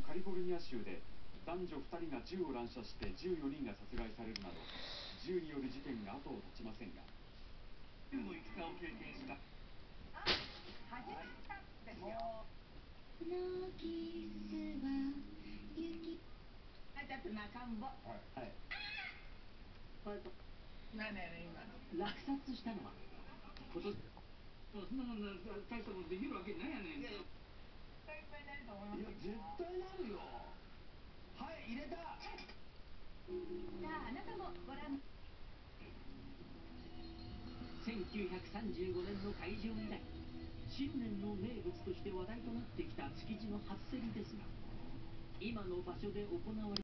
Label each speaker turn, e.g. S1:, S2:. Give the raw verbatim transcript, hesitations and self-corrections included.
S1: カリフォルニア州で男女ふたりが銃を乱射してじゅうよにんが殺害されるなど銃による事件が後を絶ちませんが、
S2: 銃の戦を経験した
S3: 始まったんですよ。
S4: のキスは雪。
S3: あ、ちょっと中んぼ。
S2: はいはい。
S3: これと
S2: 何やねん今の。
S3: 落札したのは今年。
S2: そんなもん大したことできるわけないやねん。いやいや
S3: いっぱいになると思います
S2: 絶対なるよ。はい入れた。
S3: さあ、あなたもご覧。せんきゅうひゃくさんじゅうごねんの開場以来、新年の名物として話題となってきた築地の初競りですが、今の場所で行われ